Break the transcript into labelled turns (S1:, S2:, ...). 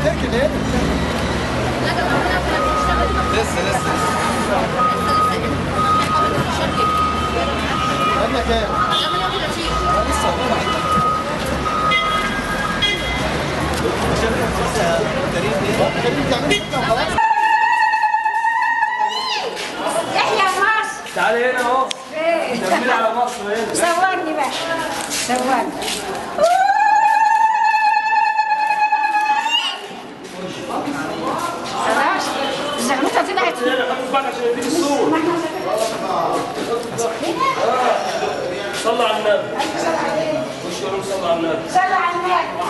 S1: تركن هنا. لسه عندنا كام؟ لسه
S2: يحيى مصر.
S3: تعالي هنا اهو. كملي على مصر هنا.
S2: صورني بقى. صورني. خلاص الزغلوطه طلعت.
S3: خد بالك عشان يديك الصور. صلى على النبي. خش قول صلى على النبي.
S2: صلى على النبي.